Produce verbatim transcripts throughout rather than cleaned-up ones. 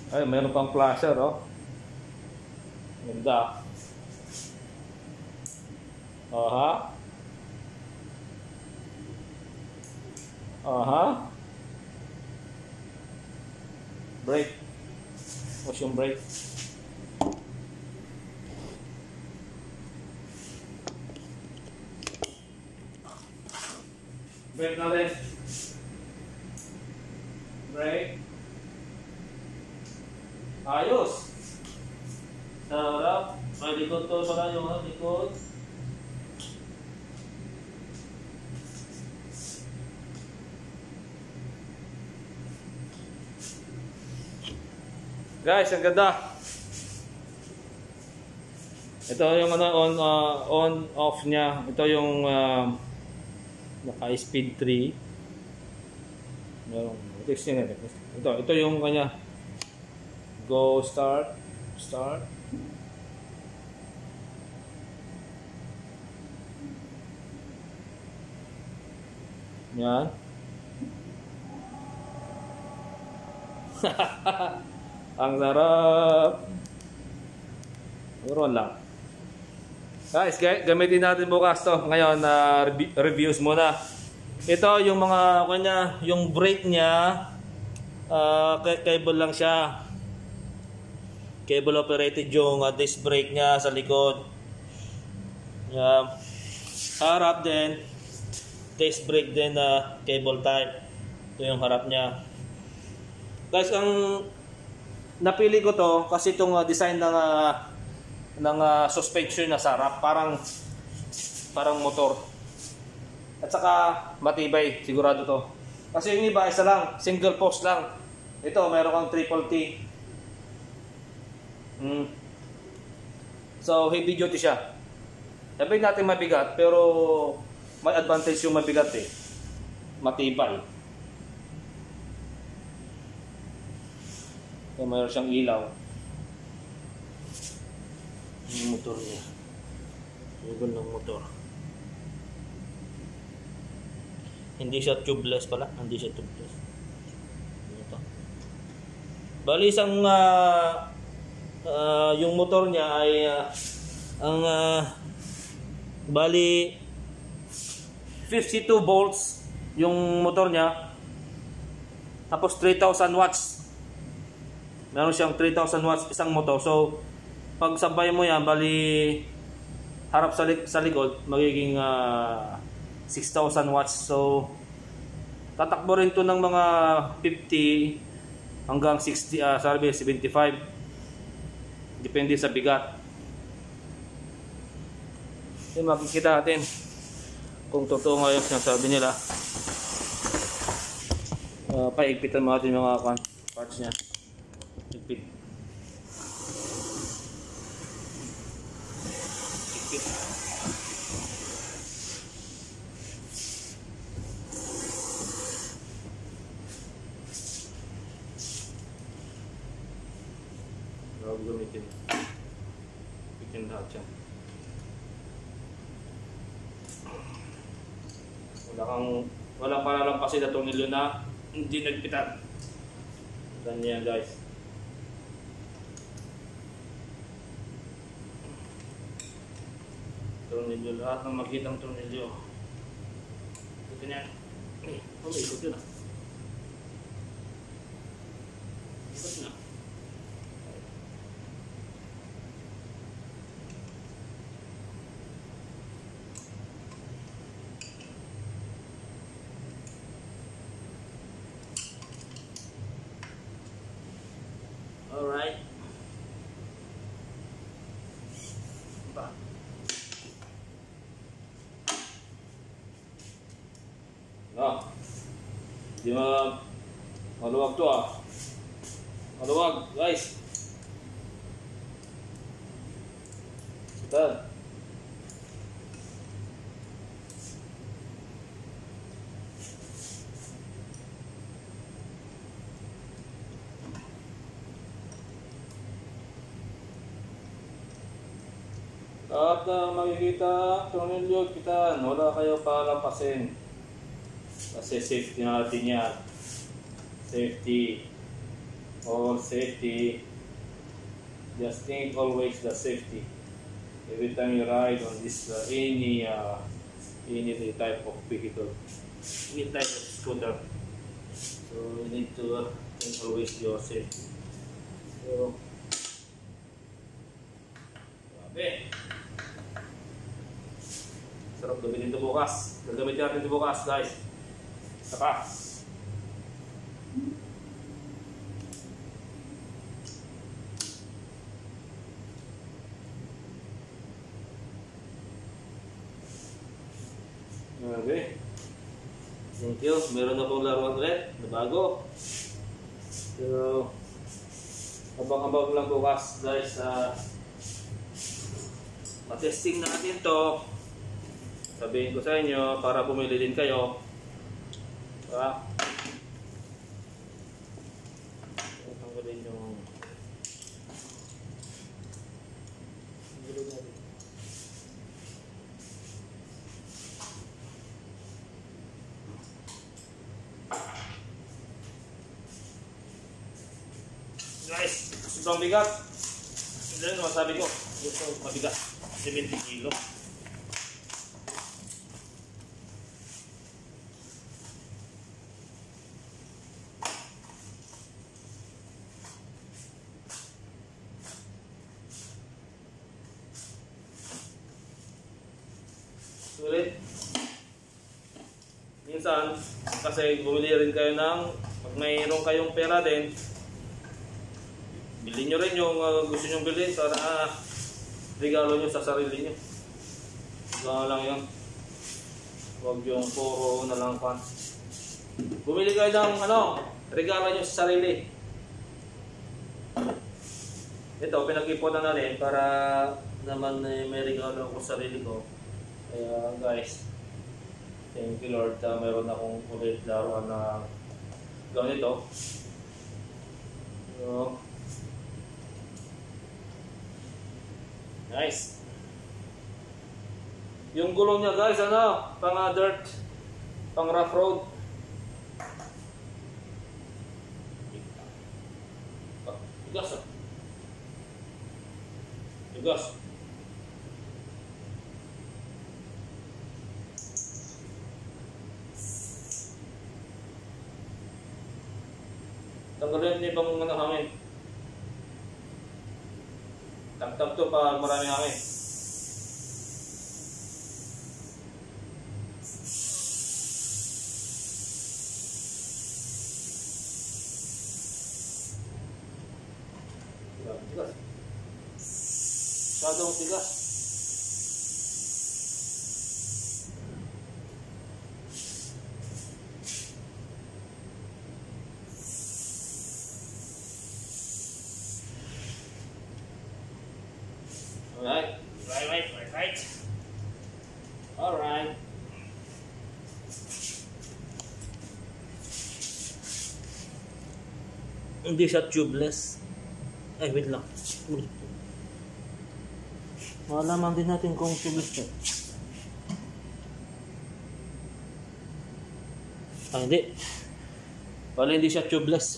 Ay, mayroon pang flasher, oh. Ganda. Aha. Aha. Brake. What's yung brake? Brake na rin. Brake. Ayos. Sarap. May likod to pala yung ha, likod. Guys, ang ganda. Ito yung ano, on uh, on off niya. Ito yung uh, naka-speed three. Yung text niya. Ito, ito yung kanya. Go, start, start. Yan. Ang sarap. Meron lang. Guys, gamitin natin bukas to. Ngayon, uh, reviews muna. Ito yung mga kanya, yung brake niya, uh, cable lang siya. Cable operated yung uh, disc brake niya sa likod. Uh, harap din, disc brake din na uh, cable type. Ito yung harap niya. Guys, ang napili ko to kasi itong uh, design ng uh, ng uh, suspension na sarap, parang parang motor. At saka matibay, sigurado to. Kasi yung iba isa lang, single post lang. Ito meron kang triple T. Mm. So heavy duty siya. Sabihin natin mabigat, pero may advantage yung mabigat eh. Matibay. So, mayroon siyang ilaw. Yung motor niya. Yung ng motor. Hindi siya tubeless pala. Hindi siya tubeless. Ito. Bali isang uh, uh, yung motor niya ay uh, ang uh, bali fifty-two volts yung motor niya. Tapos three thousand watts. Meron siyang three thousand watts isang motor. So, pag sabay mo yan, bali harap sa, lik sa likod, magiging uh, six thousand watts. So, tatakbo rin to ng mga fifty hanggang sixty, uh, sabi seventy-five. Depende sa bigat. So, makikita natin kung totoo nga yung sinasabi nila. Uh, paigpitan mo natin yung mga parts niya. Igpit. Igpit. Bago gamitin. Igpitin lahat yan. Wala kang, walang palalampasin na tornilyo na hindi nagpitan. Ganyan guys. Tornilyo, lahat ng magkitang tornilyo. Ito niyan. Eh, oh, may ikot yun ah. Ikot na. Alright. Ba. Ah, di ma maluwag to ah. Maluwag, guys. Sutan. At uh, makikita, tornilyo, kita, wala kayo palampasin. Kasi safety natin yan. Safety. all safety. Just think always the safety. Every time you ride on this uh, any uh, any type of vehicle, any type of scooter, so you need to uh, think always your safety. So, grabe. Sarap gamitin ito bukas. Gagamitin natin ito bukas, guys. Saka. Okay. Thank you. Meron na pong laruan ulit na bago. So, abang-abang lang bukas, guys. Uh, matesting natin to. Sabihin ko sa inyo para bumili din kayo. Diba? Tanggalin yung tanggalin natin. Guys, sobrang bigat. Hindi rin masabi ko. Gusto mabigat. seventy kilo. Sulit. Minsan, kasi bumili rin kayo ng, pag mayroon kayong pera din, bilhin nyo rin yung uh, gusto nyo bilhin para uh, regalo nyo sa sarili nyo. Gano'n lang yun. Huwag yung puro na lang pan. Bumili kayo ng ano, regalo nyo sa sarili. Ito, pinag-ipunan na rin para naman eh, may regalo ako sa sarili ko. Kaya guys, thank you Lord, uh, mayroon akong ulit laruan na ganito. So, nice. Yung gulong niya guys, ano, pang uh, dirt, pang rough road. Ah, tigas ah. Tigas. Tanggalin niyo bang mga hangin. Tap-tap to pa maraming hangin. Tigas. Masyadong tigas. Alright, right, right, right, right. Alright. Hindi siya tubeless. Ay, wait lang. Malaman din natin kung tubeless siya. Ah, hindi. Wala, hindi siya tubeless.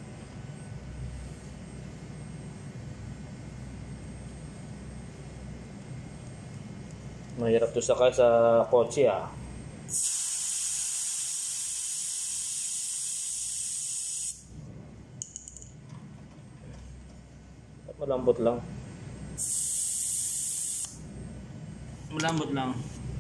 Mahirap to sakay sa kotse ah. Malambot lang. Malambot lang.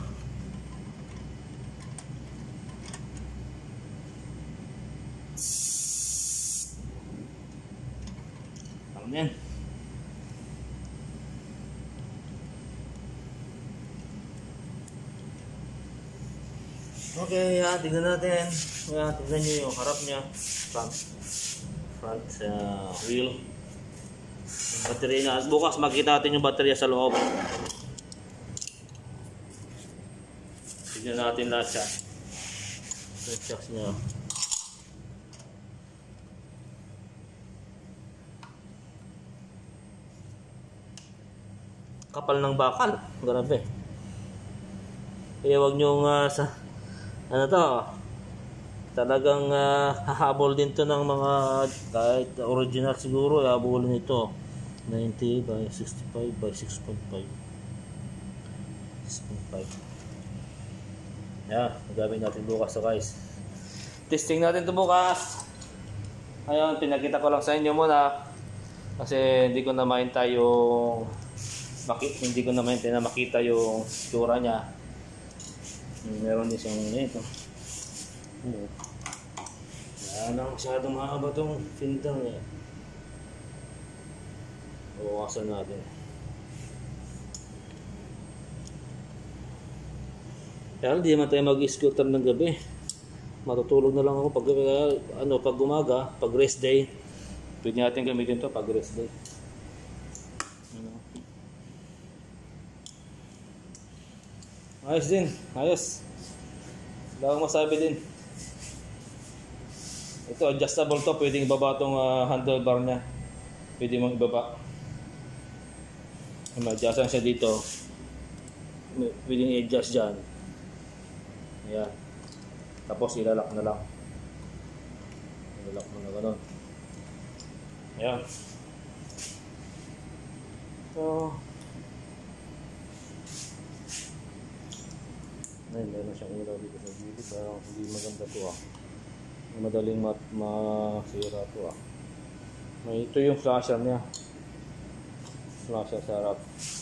Ayan. Okay, yan, tignan natin. Yan, tignan nyo yung harap niya. Front, front uh, wheel. Battery na. Bukas makita natin yung baterya sa loob. Tignan natin lahat siya. Check niya. Kapal ng bakal. Grabe. Kaya wag nyo uh, sa ano to, Talagang uh, hahabol din to ng mga kahit original siguro, hahabol nito ninety by sixty-five by six point five. six point five. Yeah, gamit natin bukas to guys. Testing natin to bukas. Ayun, pinakita ko lang sa inyo muna kasi hindi ko na mainta yung makita, hindi ko na mainta na makita yung tsura niya. Meron din siyang ito. Yan ang masyadong mahaba tong filter niya. Bukasan natin. Kaya hindi naman tayo mag-scooter ng gabi. Matutulog na lang ako pag uh, ano pag umaga, pag rest day. Pwede natin gamitin to pag rest day. Ano. Ayos din, ayos. Wala akong masabi din. Ito adjustable to, pwedeng ibaba tong uh, handlebar niya. Pwede mong ibaba. May-adjustan siya dito. Pwedeng i-adjust dyan. Ayan. Tapos ilalak na lang. Ilalak mo na gano'n. Ayan. So, ayun, meron siyang ilaw dito sa gilid. Parang hindi maganda to ah. Madaling mat masira to ah. May ito yung flasher niya. Flasher sa harap.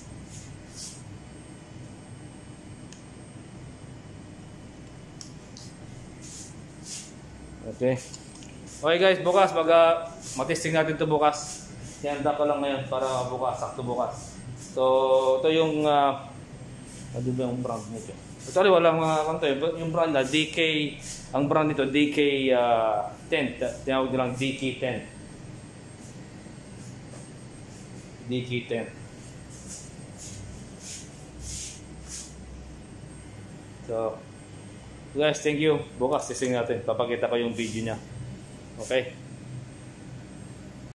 Okay. Okay guys, bukas mag uh, matesting natin to bukas. Handa ko lang ngayon para bukas, sakto bukas. So, ito yung uh, ano ba yung brand nito? Actually, walang uh, ano to, yung brand na D K, ang brand nito D K uh, ten, tinawag nilang D K ten. D K ten. So, guys, thank you. Bukas testing natin. Papakita ko yung video niya. Okay?